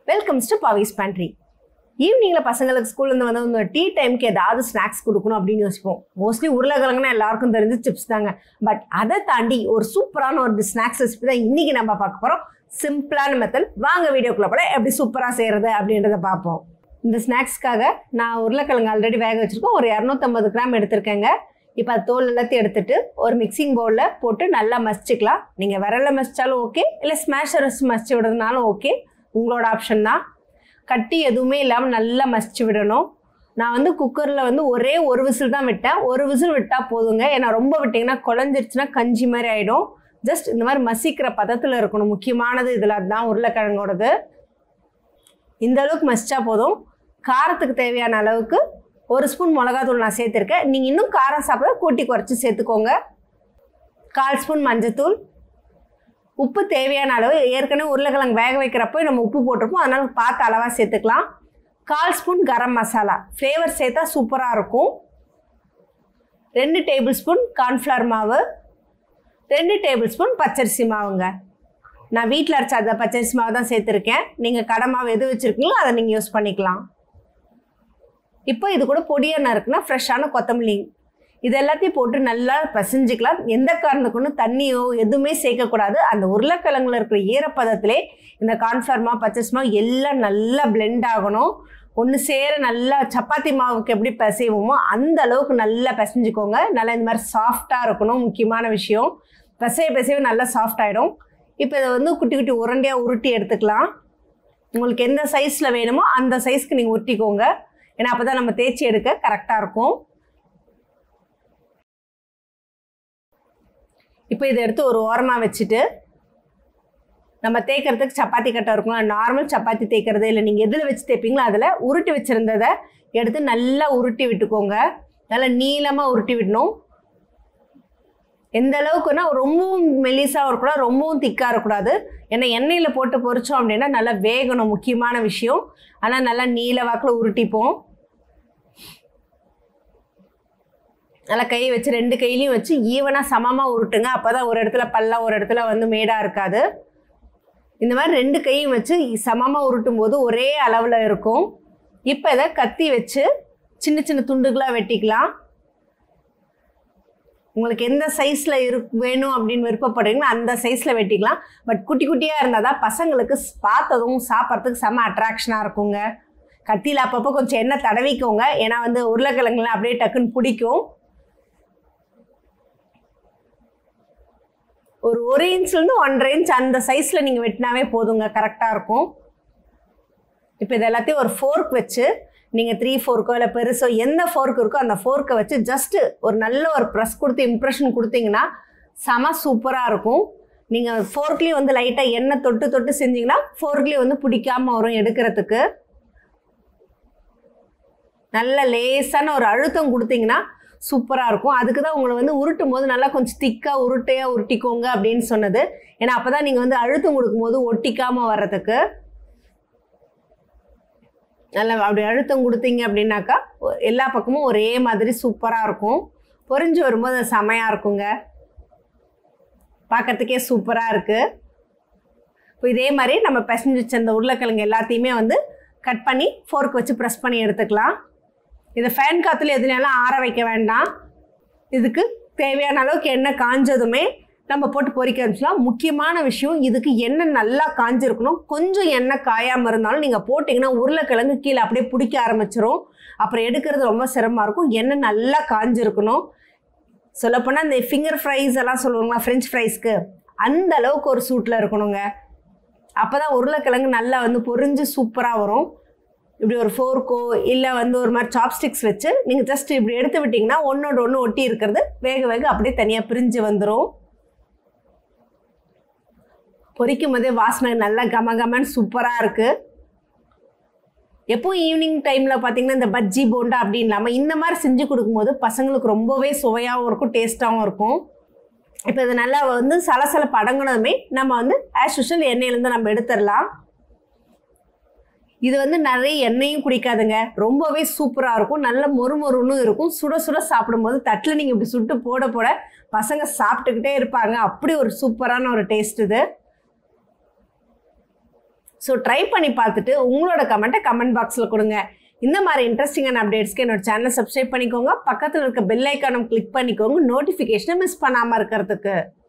Welcomes to Pavis pantry. ஈவினிங்கில் பசங்களுக்கு ஸ்கூல்லேருந்து வந்து டீ டைமுக்கு ஏதாவது ஸ்நாக்ஸ் கொடுக்கணும் அப்படின்னு யோசிப்போம். மோஸ்ட்லி உருளைக்கிழங்குனா எல்லாருக்கும் தெரிஞ்சு சிப்ஸ் தாங்க. பட் அதை தாண்டி ஒரு சூப்பரான ஒரு ஸ்நாக்ஸ் ரெசிபி தான் இன்றைக்கி நம்ம பார்க்க போகிறோம். சிம்பிளான மெத்தட். வாங்க வீடியோக்குள்ளே போல எப்படி சூப்பராக செய்கிறது அப்படின்றத பார்ப்போம். இந்த ஸ்நாக்ஸ்க்காக நான் உருளைக்கிழங்கு ஆல்ரெடி வேக வச்சுருக்கோம். ஒரு 250 கிராம் எடுத்திருக்கேங்க. இப்போ அது தோல் எல்லாத்தையும் எடுத்துகிட்டு ஒரு மிக்சிங் பவுலில் போட்டு நல்லா மசிச்சுக்கலாம். நீங்கள் விரலில் மசித்தாலும் ஓகே, இல்லை ஸ்மாஷர் வச்சு மசிச்சு விடுறதுனாலும் ஓகே, உங்களோட ஆப்ஷன் தான். கட்டி எதுவுமே இல்லாமல் நல்லா மசிச்சு விடணும். நான் வந்து குக்கரில் வந்து ஒரே ஒரு விசில் தான் விட்டேன். ஒரு விசில் விட்டால் போதுங்க. ஏன்னா ரொம்ப விட்டிங்கன்னா குழஞ்சிருச்சுன்னா கஞ்சி மாதிரி ஆகிடும். ஜஸ்ட் இந்த மாதிரி மசிக்கிற பதத்தில் இருக்கணும். முக்கியமானது இதில் அதுதான் உருளைக்கிழங்கோடது. இந்த அளவுக்கு மசிச்சா போதும். காரத்துக்கு தேவையான அளவுக்கு 1 ஸ்பூன் மிளகாத்தூள் நான் சேர்த்துருக்கேன். நீங்கள் இன்னும் காரம் சாப்பிட கூட்டி குறைச்சி சேர்த்துக்கோங்க. 1/4 ஸ்பூன் மஞ்சத்தூள், உப்பு தேவையான அளவு. ஏற்கனவே உருளைக்கிழங்கு வேக வைக்கிறப்போ நம்ம உப்பு போட்டிருப்போம், அதனால் பார்த்து அளவாக சேர்த்துக்கலாம். 1/4 ஸ்பூன் கரம் மசாலா, ஃப்ளேவர் சேர்த்தா சூப்பராக இருக்கும். 2 டேபிள் ஸ்பூன் கார்ன்ஃப்ளவர் மாவு, 2 டேபிள் ஸ்பூன் பச்சரிசி மாவுங்க. நான் வீட்டில் அரைச்ச அந்த பச்சரிசி மாவு தான் சேர்த்துருக்கேன். நீங்கள் கடை மாவு எது வச்சுருக்கீங்களோ அதை நீங்கள் யூஸ் பண்ணிக்கலாம். இப்போ இது கூட பொடியாக நறுக்குன்னா ஃப்ரெஷ்ஷான கொத்தமல்லி, இது எல்லாத்தையும் போட்டு நல்லா பசைஞ்சிக்கலாம். எந்த காரணத்துக்கு தண்ணியோ எதுவுமே சேர்க்கக்கூடாது. அந்த உருளைக்கிழங்குல இருக்கிற ஈரப்பதத்திலே இந்த கார்ன்ஃப்ளவர் மாவு பச்சரிசி மாவு எல்லாம் நல்லா பிளெண்ட் ஆகணும். ஒன்று சேர நல்லா சப்பாத்தி மாவுக்கு எப்படி பிசைவோமோ அந்த அளவுக்கு நல்லா பிசைஞ்சிக்கோங்க. நல்லா இந்த மாதிரி சாஃப்டாக இருக்கணும். முக்கியமான விஷயம், பிசைய நல்லா சாஃப்ட் ஆகிடும். இப்போ இதை வந்து குட்டி குட்டி உருண்டையாக உருட்டி எடுத்துக்கலாம். உங்களுக்கு எந்த சைஸில் வேணுமோ அந்த சைஸ்க்கு நீங்கள் உருட்டிக்கோங்க. ஏன்னா அப்போ தான் நம்ம தேய்ச்சி எடுக்க கரெக்டாக இருக்கும். இப்போ இதை எடுத்து ஒரு ஓரமாக வச்சுட்டு நம்ம தேய்க்கிறதுக்கு சப்பாத்தி கட்டை இருக்கும். நார்மல் சப்பாத்தி தேய்க்கிறது இல்லை, நீங்கள் எதில் வச்சு தேய்ப்பீங்களோ அதில் உருட்டி வச்சுருந்ததை எடுத்து நல்லா உருட்டி விட்டுக்கோங்க. நல்லா நீளமாக உருட்டி விடணும். எந்த அளவுக்குன்னா ரொம்பவும் மெலிசாக இருக்கக்கூடாது, ரொம்பவும் திக்காக இருக்கக்கூடாது. ஏன்னா எண்ணெயில் போட்டு பொரிச்சோம் அப்படின்னா நல்லா வேகணும், முக்கியமான விஷயம். ஆனால் நல்லா நீல வாக்கில் உருட்டிப்போம். நல்லா கையை வச்சு 2 கையிலையும் வச்சு ஈவனாக சமமாக உருட்டுங்க. அப்போ தான் ஒரு இடத்துல பல்ல ஒரு இடத்துல வந்து மேடாக இருக்காது. இந்த மாதிரி 2 கையும் வச்சு சமமாக உருட்டும் போது ஒரே அளவில் இருக்கும். இப்போ இதை கத்தி வச்சு சின்ன சின்ன துண்டுகளாக வெட்டிக்கலாம். உங்களுக்கு எந்த சைஸில் வேணும் அப்படின்னு விருப்பப்படுறீங்களோ அந்த சைஸில் வெட்டிக்கலாம். பட் குட்டி குட்டியாக இருந்தால் தான் பசங்களுக்கு பார்த்ததும் சாப்பிட்றதுக்கு செம்ம அட்ராக்ஷனாக இருக்குங்க. கத்தியில் அப்பப்போ கொஞ்சம் எண்ணெய் தடவிக்கோங்க. ஏன்னா வந்து உருளைக்கிழங்குலாம் அப்படியே டக்குன்னு பிடிக்கும். ஒரு 1 இன்ச்லேருந்து 1.5 இன்ச் அந்த சைஸில் நீங்கள் வெட்டினாவே போதுங்க, கரெக்டாக இருக்கும். இப்போ இது எல்லாத்தையும் ஒரு ஃபோர்க் வச்சு நீங்கள் 3 ஃபோர்க்கோ இல்லை பெருசோ எந்த ஃபோர்க் இருக்கோ அந்த ஃபோர்க்கை வச்சு ஜஸ்ட்டு ஒரு நல்ல ஒரு ப்ரெஸ் கொடுத்து இம்ப்ரெஷன் கொடுத்தீங்கன்னா செம சூப்பராக இருக்கும். நீங்கள் ஃபோர்க்லேயும் வந்து லைட்டாக எண்ணெய் தொட்டு தொட்டு செஞ்சிங்கன்னா ஃபோர்க்லேயும் வந்து பிடிக்காமல் வரும் எடுக்கிறதுக்கு. நல்ல லேசான ஒரு அழுத்தம் கொடுத்தீங்கன்னா சூப்பராக இருக்கும். அதுக்கு தான் உங்களை வந்து உருட்டும் போது நல்லா கொஞ்சம் திக்காக உருட்டையாக உருட்டிக்கோங்க அப்படின்னு சொன்னது. ஏன்னா அப்போ தான் நீங்கள் வந்து அழுத்தம் கொடுக்கும்போது ஒட்டிக்காமல் வர்றதுக்கு. நல்லா அப்படி அழுத்தம் கொடுத்தீங்க அப்படின்னாக்கா எல்லா பக்கமும் ஒரே மாதிரி சூப்பராக இருக்கும். பொரிஞ்சு வரும்போது அது செமையாக இருக்குங்க, பார்க்கறதுக்கே சூப்பராக இருக்குது. இப்போ இதே மாதிரி நம்ம பிசைஞ்சு வச்ச அந்த உருளைக்கிழங்கு எல்லாத்தையுமே வந்து கட் பண்ணி ஃபோர்க் வச்சு ப்ரெஸ் பண்ணி எடுத்துக்கலாம். இதை ஃபேன் காற்றுல எதுனாலும் ஆற வைக்க வேண்டாம். இதுக்கு தேவையான அளவுக்கு எண்ணெய் காஞ்சதுமே நம்ம போட்டு பொரிக்க ஆரம்பிச்சலாம். முக்கியமான விஷயம், இதுக்கு எண்ணெய் நல்லா காஞ்சிருக்கணும். கொஞ்சம் எண்ணெய் காயாமல் இருந்தாலும் நீங்கள் போட்டிங்கன்னா உருளைக்கிழங்கு கீழே அப்படியே பிடிக்க ஆரம்பிச்சிரும். அப்புறம் எடுக்கிறது ரொம்ப சிரமமாக இருக்கும். எண்ணெய் நல்லா காஞ்சிருக்கணும். சொல்லப்போனால் இந்த ஃபிங்கர் ஃப்ரைஸ் எல்லாம் சொல்லுவாங்களா, ஃப்ரெஞ்ச் ஃப்ரைஸ்க்கு, அந்த அளவுக்கு ஒரு சூட்டில் இருக்கணுங்க. அப்போ தான் உருளைக்கிழங்கு நல்லா வந்து பொரிஞ்சு சூப்பராக வரும். இப்படி ஒரு ஃபோர்க்கோ இல்லை வந்து ஒரு மாதிரி சாப்ஸ்டிக்ஸ் வச்சு நீங்கள் ஜஸ்ட் இப்படி எடுத்து விட்டிங்கன்னா ஒன்றோட ஒன்று ஒட்டி இருக்கிறது வேக வேக அப்படியே தனியாக பிரிஞ்சு வந்துடும். பொரிக்கும் போதே வாசனை நல்லா கமகமன்னு சூப்பராக இருக்குது. எப்போவும் ஈவினிங் டைமில் பார்த்தீங்கன்னா இந்த பஜ்ஜி போண்டா அப்படி இல்லாமல் இந்த மாதிரி செஞ்சு கொடுக்கும்போது பசங்களுக்கு ரொம்பவே சுவையாகவும் இருக்கும், டேஸ்ட்டாகவும் இருக்கும். இப்போ இது நல்லா வந்து சலசலப்பு அடங்கினதுமே நம்ம வந்து ஆஸ் யூஷுவல் எண்ணெயிலேருந்து நம்ம எடுத்துடலாம். இது வந்து நிறைய எண்ணெயும் குடிக்காதுங்க, ரொம்பவே சூப்பராக இருக்கும். நல்ல மொறுமொறுன்னு இருக்கும். சுட சுட சாப்பிடும்போது தட்டில் நீங்கள் இப்படி சுட்டு போட போட பசங்க சாப்பிட்டுக்கிட்டே இருப்பாங்க. அப்படி ஒரு சூப்பரான ஒரு டேஸ்ட் இது. ஸோ ட்ரை பண்ணி பார்த்துட்டு உங்களோட கமெண்ட்டை கமெண்ட் பாக்ஸில் கொடுங்க. இந்த மாதிரி இன்ட்ரெஸ்டிங்கான அப்டேட்ஸ்க்கு என்னோட சேனலை சப்ஸ்கிரைப் பண்ணிக்கோங்க. பக்கத்தில் இருக்க பெல் ஐக்கானும் கிளிக் பண்ணிக்கோங்க நோட்டிஃபிகேஷனை மிஸ் பண்ணாமல் இருக்கிறதுக்கு.